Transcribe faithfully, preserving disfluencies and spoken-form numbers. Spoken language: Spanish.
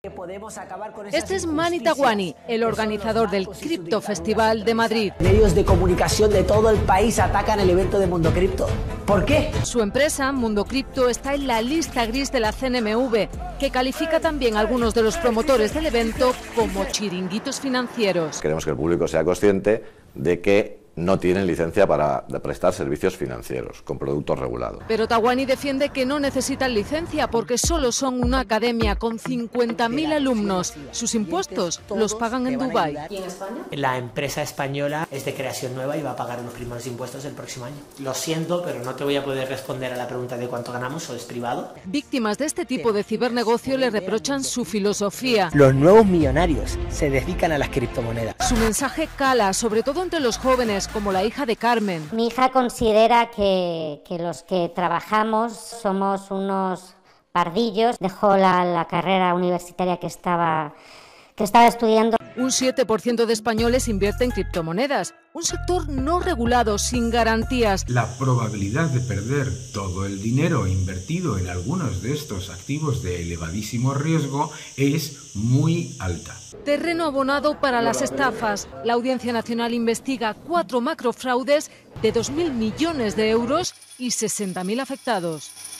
Podemos acabar con esas este es Mani Tawani, el organizador del Cripto Festival de Madrid. Medios de comunicación de todo el país atacan el evento de Mundo Cripto. ¿Por qué? Su empresa, Mundo Cripto, está en la lista gris de la C N M V, que califica también a algunos de los promotores del evento como chiringuitos financieros. Queremos que el público sea consciente de que no tienen licencia para prestar servicios financieros con productos regulados. Pero Tawani defiende que no necesitan licencia porque solo son una academia con cincuenta mil alumnos. Sus impuestos los pagan en Dubái. ¿Y en España? La empresa española es de creación nueva y va a pagar los primeros impuestos el próximo año. Lo siento, pero no te voy a poder responder a la pregunta de cuánto ganamos, o es privado. Víctimas de este tipo de cibernegocio le reprochan su filosofía. Los nuevos millonarios se dedican a las criptomonedas. Su mensaje cala, sobre todo entre los jóvenes, como la hija de Carmen. Mi hija considera que, que los que trabajamos somos unos pardillos. Dejó la, la carrera universitaria que estaba, que estaba estudiando. Un siete por ciento de españoles invierte en criptomonedas, un sector no regulado, sin garantías. La probabilidad de perder todo el dinero invertido en algunos de estos activos de elevadísimo riesgo es muy alta. Terreno abonado para las estafas. La Audiencia Nacional investiga cuatro macrofraudes de dos mil millones de euros y sesenta mil afectados.